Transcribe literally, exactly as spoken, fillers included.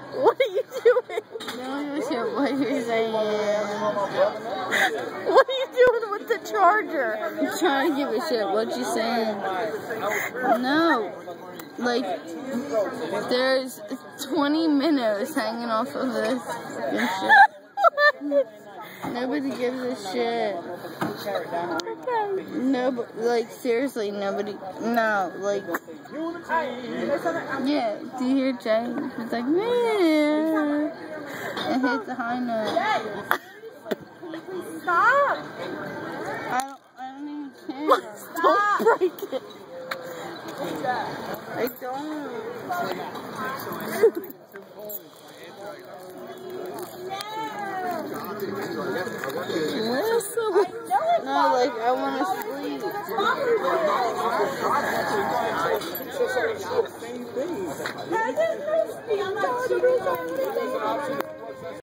What are you doing? No, you shit what you're saying. What are you doing with the charger? I'm trying to give a shit what you saying. No. Like, there's twenty minutes hanging off of this and shit. Nobody gives a shit. Okay. No, but, like, seriously, nobody, no, like, yeah, do you hear James? It's like, man, it hits the high note. Stop! I don't, I don't even care. Don't break it. I don't. Lissa. No, like, I want to sleep. I didn't know.